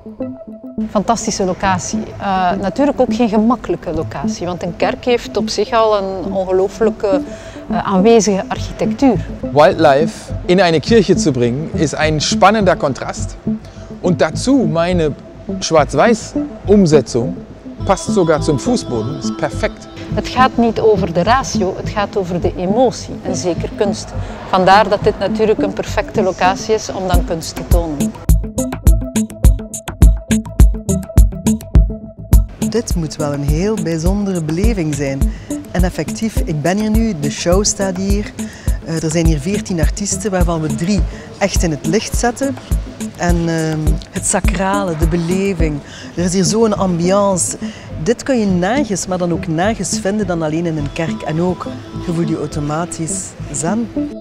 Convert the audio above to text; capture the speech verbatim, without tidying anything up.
Fantastische locatie. Uh, natuurlijk ook geen gemakkelijke locatie, want een kerk heeft op zich al een ongelooflijke uh, aanwezige architectuur. Wildlife in eine Kirche zu bringen, ist ein spannender Kontrast. Und dazu meine Schwarz-Weiß-Umsetzung passt sogar zum Fußboden, ist perfect. Het gaat niet over de ratio, het gaat over de emotie en zeker kunst. Vandaar dat dit natuurlijk een perfecte locatie is om dan kunst te tonen. Dit moet wel een heel bijzondere beleving zijn. En effectief, ik ben hier nu, de show staat hier. Uh, er zijn hier veertien artiesten, waarvan we drie echt in het licht zetten. En uh, het sacrale, de beleving. Er is hier zo'n ambiance. Dit kun je nergens, maar dan ook nergens vinden dan alleen in een kerk. En ook, je voelt je automatisch zen.